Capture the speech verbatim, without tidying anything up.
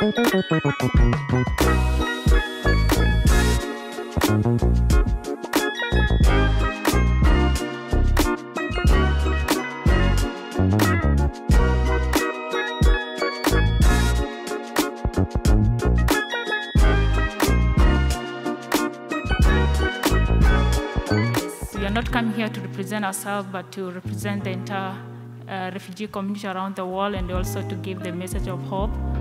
We are not coming here to represent ourselves, but to represent the entire uh, refugee community around the world, and also to give the message of hope.